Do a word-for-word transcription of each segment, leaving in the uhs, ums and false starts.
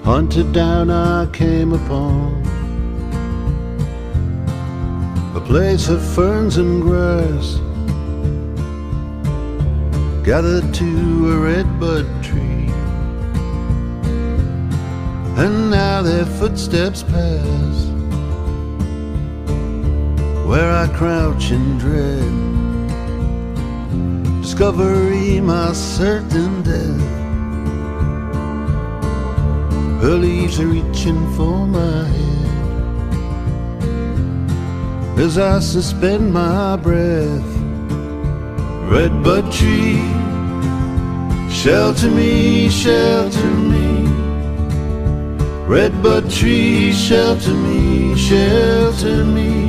Hunted down I came upon a place of ferns and grass, gathered to a redbud tree, and now their footsteps pass where I crouch in dread. Discovery, my certain death. Her leaves are reaching for my head as I suspend my breath. Redbud tree, shelter me, shelter me. Redbud tree, shelter me, shelter me.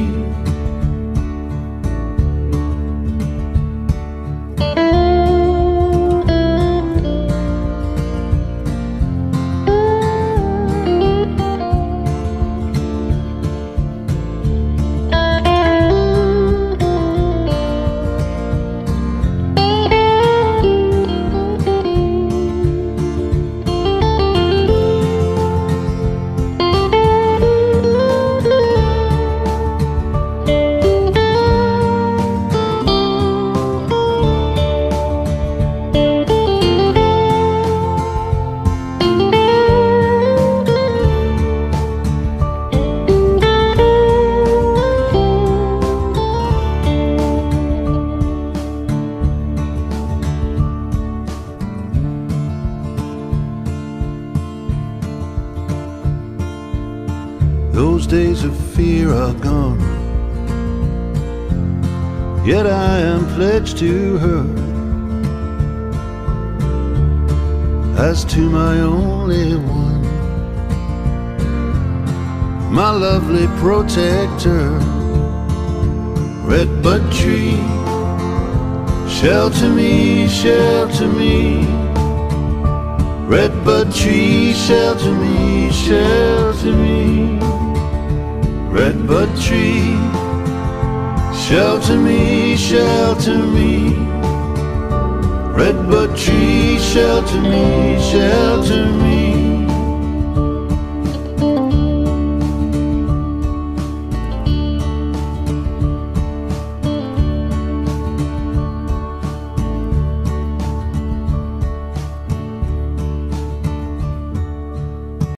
Those days of fear are gone, yet I am pledged to her as to my only one, my lovely protector. Redbud tree, shelter me, shelter me. Redbud tree, shelter me, shelter me. Redbud tree, shelter me, shelter me. Redbud tree, shelter me, shelter me.